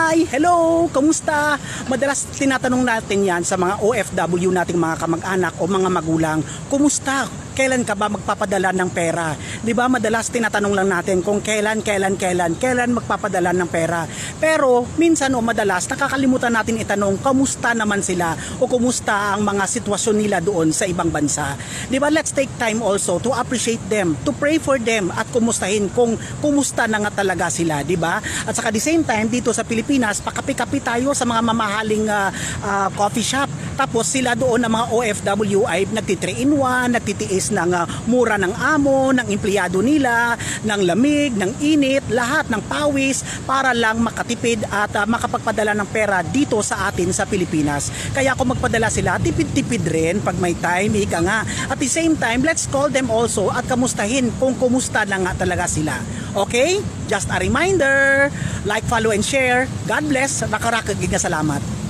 Hi! Hello! Kamusta? Madalas tinatanong natin yan sa mga OFW nating mga kamag-anak o mga magulang. Kumusta? Kailan ka ba magpapadala ng pera? Di ba madalas tinatanong lang natin kung kailan magpapadala ng pera. Pero minsan o madalas nakakalimutan natin itanong kamusta naman sila o kumusta ang mga sitwasyon nila doon sa ibang bansa. Di ba, let's take time also to appreciate them, to pray for them at kumustahin kung kumusta na nga talaga sila, di ba? At saka the same time dito sa Pilipinas, pakapi-kapi tayo sa mga mamahaling coffee shop. Tapos sila doon ng mga OFW ay nagti-3-in-1, nagtitiis ng mura ng amo, ng empleyado nila, ng lamig, ng init, lahat ng pawis para lang makatipid at makapagpadala ng pera dito sa atin sa Pilipinas. Kaya kung magpadala sila, tipid-tipid rin pag may time, ika nga. At the same time, let's call them also at kamustahin kung kumusta na nga talaga sila. Okay? Just a reminder, like, follow, and share. God bless. Salamat.